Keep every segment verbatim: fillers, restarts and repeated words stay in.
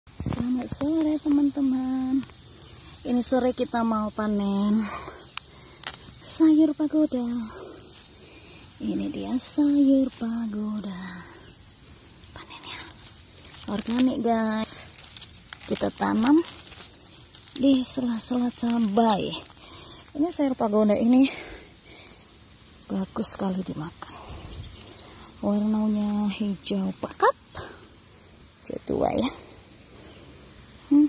Selamat sore teman-teman. Ini sore kita mau panen sayur pagoda. Ini dia sayur pagoda. Panennya organik guys. Kita tanam di sela-sela cabai. Ini sayur pagoda ini bagus sekali dimakan. Warnanya hijau pekat. Tua ya. Hmm.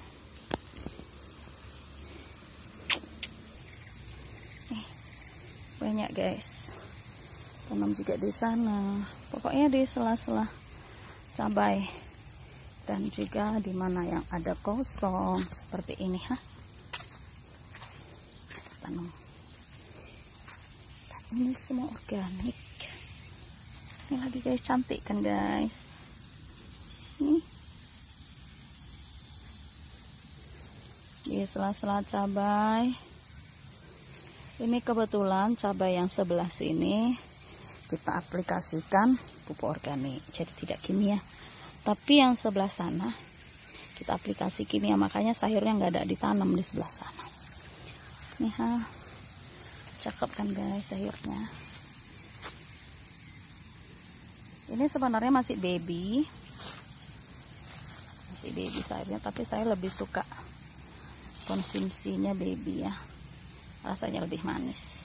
Eh, banyak guys. Tanam juga di sana. Pokoknya di sela-sela cabai dan juga di mana yang ada kosong seperti ini, ha. Tanam. Dan ini semua organik. Ini lagi guys, cantik kan guys. Nih. Di sela-sela cabai. Ini kebetulan cabai yang sebelah sini kita aplikasikan pupuk organik, jadi tidak kimia. Tapi yang sebelah sana kita aplikasi kimia, makanya sayurnya nggak ada ditanam di sebelah sana. Nih ha, cakep kan guys sayurnya. Ini sebenarnya masih baby, masih baby sayurnya, tapi saya lebih suka konsumsinya baby ya, rasanya lebih manis.